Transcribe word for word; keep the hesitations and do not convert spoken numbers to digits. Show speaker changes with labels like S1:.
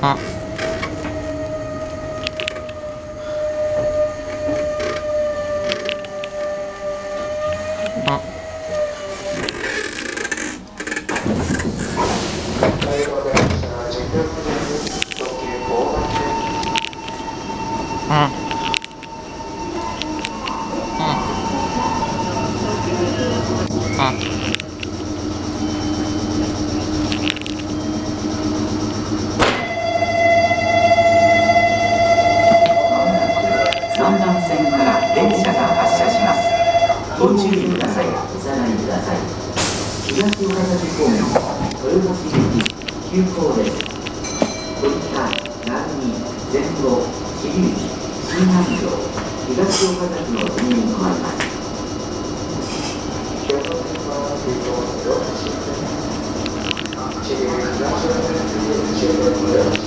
S1: ああああ
S2: さんばん線から電車が発車します。ご注意ください。お下がりください。東岡崎方面豊橋行き急行です。こういった南に前後知立新南城東岡崎の順に止まります。知立